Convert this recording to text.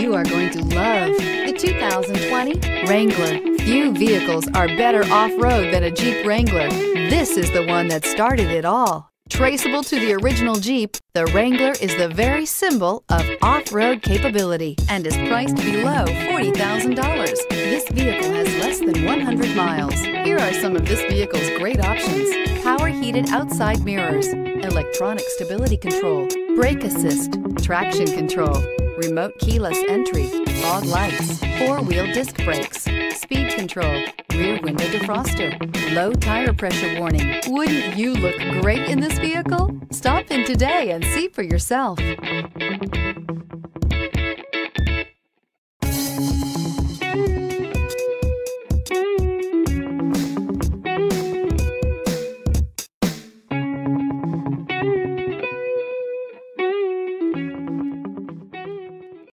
You are going to love the 2020 Wrangler. Few vehicles are better off-road than a Jeep Wrangler. This is the one that started it all. Traceable to the original Jeep, the Wrangler is the very symbol of off-road capability and is priced below $40,000. This vehicle has less than 100 miles. Here are some of this vehicle's great options: power heated outside mirrors, electronic stability control, brake assist, traction control, remote keyless entry, fog lights, four-wheel disc brakes, speed control, rear window defroster, low tire pressure warning. Wouldn't you look great in this vehicle? Stop in today and see for yourself.